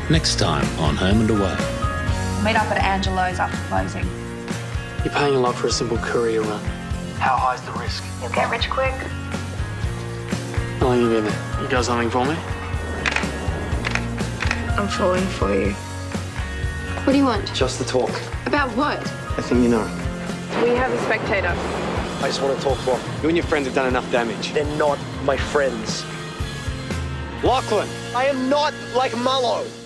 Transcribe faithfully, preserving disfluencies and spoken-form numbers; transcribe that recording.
Next time on Home and Away. Meet up at Angelo's after closing. You're paying a lot for a simple courier run. How high's the risk? You'll get rich quick. How long have you been there? You got something for me? I'm falling for you. What do you want? Just the talk. About what? I think you know. We have a spectator. I just want to talk to her. You and your friends have done enough damage. They're not my friends. Lachlan, I am not like Mullo.